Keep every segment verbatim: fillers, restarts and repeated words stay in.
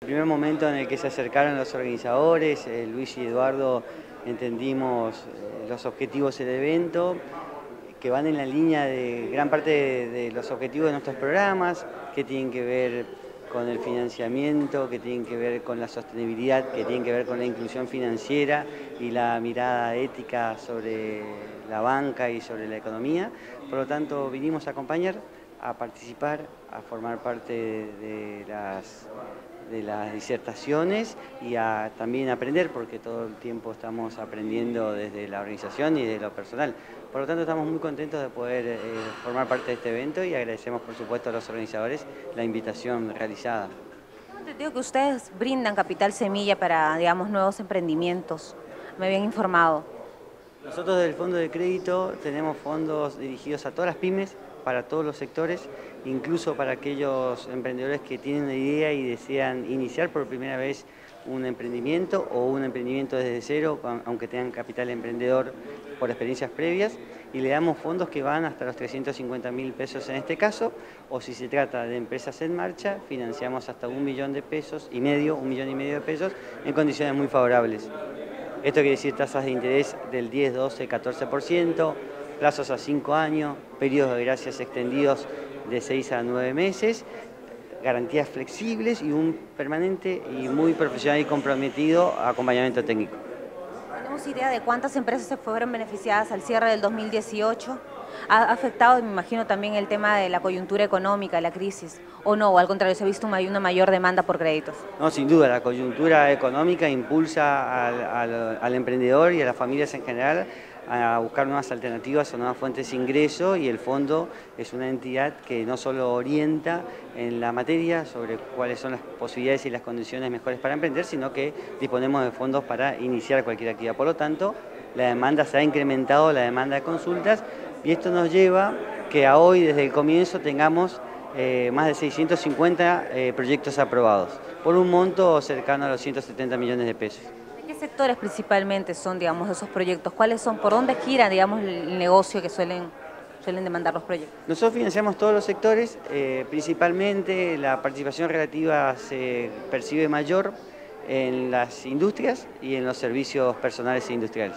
El primer momento en el que se acercaron los organizadores, eh, Luis y Eduardo, entendimos eh, los objetivos del evento, que van en la línea de gran parte de, de los objetivos de nuestros programas, que tienen que ver con el financiamiento, que tienen que ver con la sostenibilidad, que tienen que ver con la inclusión financiera y la mirada ética sobre la banca y sobre la economía. Por lo tanto, vinimos a acompañar, a participar, a formar parte de las, de las disertaciones y a también aprender, porque todo el tiempo estamos aprendiendo desde la organización y de lo personal. Por lo tanto, estamos muy contentos de poder eh, formar parte de este evento y agradecemos, por supuesto, a los organizadores la invitación realizada. Te digo que ustedes brindan capital semilla para, digamos, nuevos emprendimientos. Me habían informado. Nosotros del Fondo de Crédito tenemos fondos dirigidos a todas las pymes, para todos los sectores, incluso para aquellos emprendedores que tienen una idea y desean iniciar por primera vez un emprendimiento o un emprendimiento desde cero, aunque tengan capital emprendedor por experiencias previas, y le damos fondos que van hasta los trescientos cincuenta mil pesos en este caso, o si se trata de empresas en marcha, financiamos hasta un millón de pesos y medio, un millón y medio de pesos, en condiciones muy favorables. Esto quiere decir tasas de interés del diez, doce, catorce por ciento, plazos a cinco años, periodos de gracias extendidos de seis a nueve meses, garantías flexibles y un permanente y muy profesional y comprometido acompañamiento técnico. ¿Tenemos idea de cuántas empresas se fueron beneficiadas al cierre del dos mil dieciocho? ¿Ha afectado, me imagino, también el tema de la coyuntura económica, la crisis? ¿O no? ¿O al contrario, se ha visto una mayor demanda por créditos? No, sin duda, la coyuntura económica impulsa al, al, al emprendedor y a las familias en general a buscar nuevas alternativas o nuevas fuentes de ingreso, y el fondo es una entidad que no solo orienta en la materia sobre cuáles son las posibilidades y las condiciones mejores para emprender, sino que disponemos de fondos para iniciar cualquier actividad. Por lo tanto, la demanda se ha incrementado, la demanda de consultas, y esto nos lleva que a hoy, desde el comienzo, tengamos eh, más de seiscientos cincuenta eh, proyectos aprobados, por un monto cercano a los ciento setenta millones de pesos. ¿De qué sectores principalmente son, digamos, esos proyectos? ¿Cuáles son? ¿Por dónde gira, digamos, el negocio que suelen, suelen demandar los proyectos? Nosotros financiamos todos los sectores, eh, principalmente la participación relativa se percibe mayor en las industrias y en los servicios personales e industriales.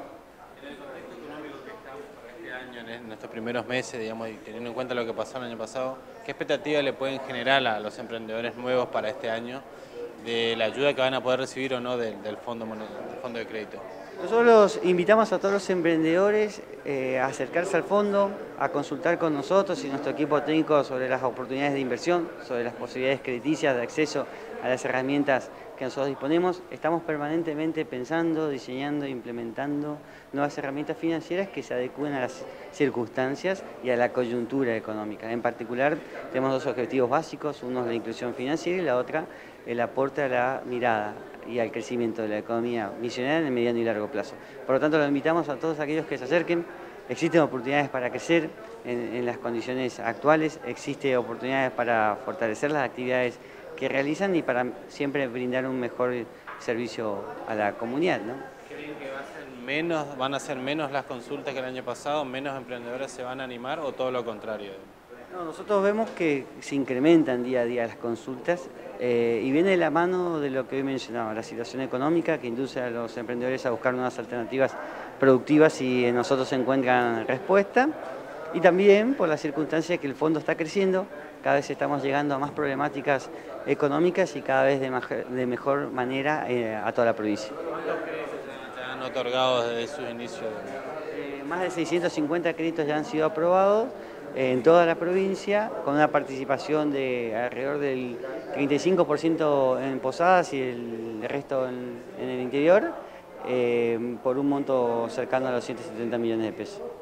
En estos primeros meses, digamos, y teniendo en cuenta lo que pasó el año pasado, ¿qué expectativas le pueden generar a los emprendedores nuevos para este año de la ayuda que van a poder recibir o no del, del, fondo, del fondo de crédito? Nosotros invitamos a todos los emprendedores eh, a acercarse al fondo, a consultar con nosotros y nuestro equipo técnico sobre las oportunidades de inversión, sobre las posibilidades crediticias de acceso a las herramientas que nosotros disponemos. Estamos permanentemente pensando, diseñando e implementando nuevas herramientas financieras que se adecúen a las circunstancias y a la coyuntura económica. En particular, tenemos dos objetivos básicos: uno es la inclusión financiera y la otra el aporte a la mirada y al crecimiento de la economía misionera en el mediano y largo plazo. Por lo tanto, lo invitamos a todos aquellos que se acerquen. Existen oportunidades para crecer en, en las condiciones actuales, existen oportunidades para fortalecer las actividades que realizan y para siempre brindar un mejor servicio a la comunidad, ¿no? ¿Creen que va a ser menos, van a ser menos las consultas que el año pasado, menos emprendedores se van a animar o todo lo contrario? No, nosotros vemos que se incrementan día a día las consultas eh, y viene de la mano de lo que hoy mencionaba, la situación económica que induce a los emprendedores a buscar nuevas alternativas productivas y en nosotros se encuentran respuesta, y también por la circunstancia que el fondo está creciendo. Cada vez estamos llegando a más problemáticas económicas y cada vez de, de mejor manera eh, a toda la provincia. ¿Cuántos créditos ya han otorgado desde sus inicios? Eh, más de seiscientos cincuenta créditos ya han sido aprobados en toda la provincia, con una participación de alrededor del treinta y cinco por ciento en Posadas y el resto en, en el interior, eh, por un monto cercano a los ciento setenta millones de pesos.